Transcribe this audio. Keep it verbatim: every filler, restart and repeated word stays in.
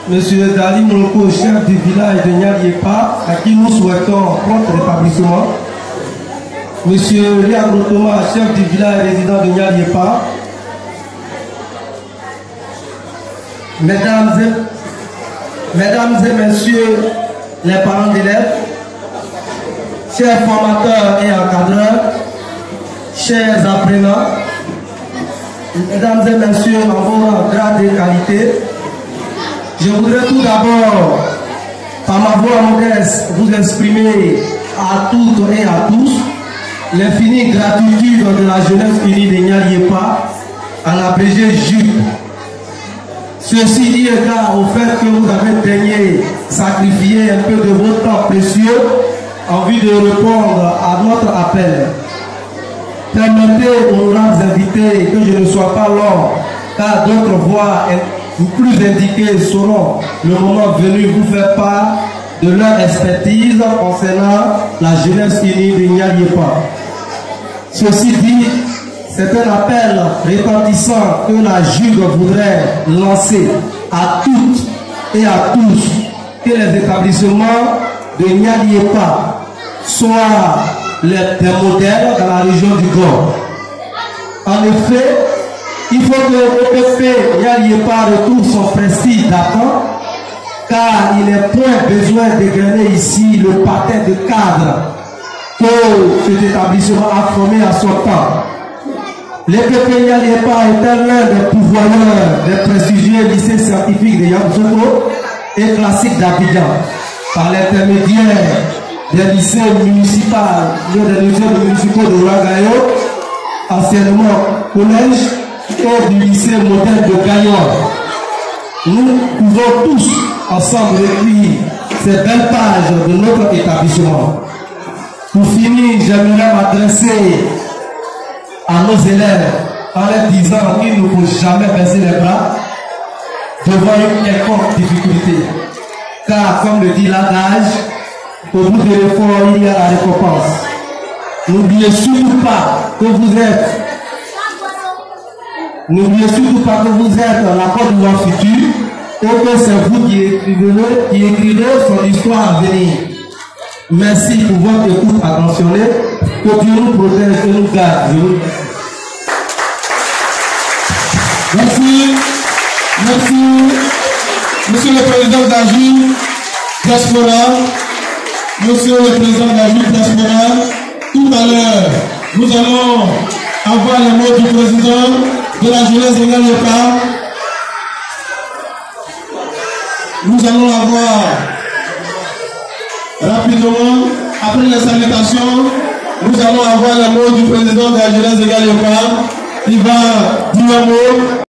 Monsieur Dali Moloko, chef du village de Nyaliepa, à qui nous souhaitons prompt rétablissement. Monsieur Liagro Thomas, chef du village résident de Nyaliepa. Mesdames et, mesdames et messieurs les parents d'élèves, chers formateurs et encadreurs, chers apprenants, mesdames et messieurs en vos grades et qualités, je voudrais tout d'abord, par ma voix modeste, vous exprimer à toutes et à tous l'infinie gratitude de la jeunesse unie de Nyaliepa, en abrégé J U P. Ceci dit égard au fait que vous avez daigné sacrifier un peu de votre temps précieux en vue de répondre à notre appel. Permettez aux honorables invités que je ne sois pas long, car d'autres voix plus indiquées seront le moment venu vous faire part de leur expertise concernant la jeunesse unie de Nyaliepa. Ceci dit, c'est un appel retentissant que la J U G voudrait lancer à toutes et à tous que les établissements de Nyaliepa soient les, des modèles dans la région du Gord. En effet, il faut que l'O P P Nyaliepa retrouve son prestige d'antan, car il n'est point besoin de gagner ici le patin de cadre que cet établissement a formé à son temps. L'E P P Nyaliepa est l'un des pouvoirs des prestigieux lycées scientifiques de Yamoussoukro et classiques d'Abidjan, par l'intermédiaire des lycées municipaux, des lycées municipaux de Ouagayo, anciennement collège, et du lycée moderne de Gaillon. Nous pouvons tous ensemble écrire ces belles pages de notre établissement. Pour finir, j'aimerais m'adresser à nos élèves en leur disant qu'il ne faut jamais baisser les bras devant une quelconque difficulté. Car, comme le dit l'adage, au bout de l'effort, il y a la récompense. N'oubliez surtout pas que vous êtes, n'oubliez surtout pas que vous êtes la Côte d'Ivoire future et que c'est vous qui écrivez, qui écrivez son histoire à venir. Merci pour votre écoute attentionnée. Que Dieu nous protège et nous garde. Merci. Merci. Monsieur le Président de la J U P Diaspora, Monsieur le Président de la J U P Diaspora, tout à l'heure, nous allons avoir les mots du Président de la jeunesse de Nyaliepa. Nous allons avoir rapidement, après les salutations, nous allons avoir les mots du Président de la jeunesse de Nyaliepa. Il va dire un mot.